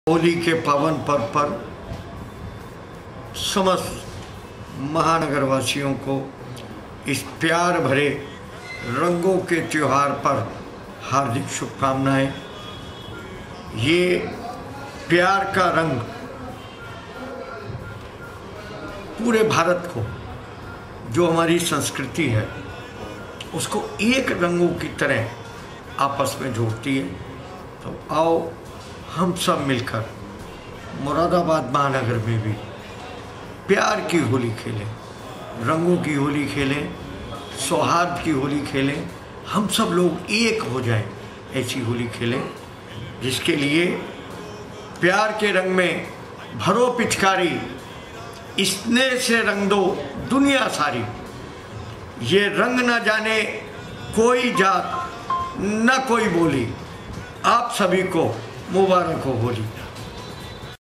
होली के पावन पर्व पर समस्त महानगर वासियों को इस प्यार भरे रंगों के त्योहार पर हार्दिक शुभकामनाएं। ये प्यार का रंग पूरे भारत को, जो हमारी संस्कृति है, उसको एक रंगों की तरह आपस में जोड़ती है। तो आओ हम सब मिलकर मुरादाबाद महानगर में भी प्यार की होली खेलें, रंगों की होली खेलें, सौहार्द की होली खेलें। हम सब लोग एक हो जाएं, ऐसी होली खेलें जिसके लिए प्यार के रंग में भरो पिचकारी, स्नेह से रंग दो दुनिया सारी। ये रंग न जाने कोई जात न कोई बोली, आप सभी को मुबारक हो होली।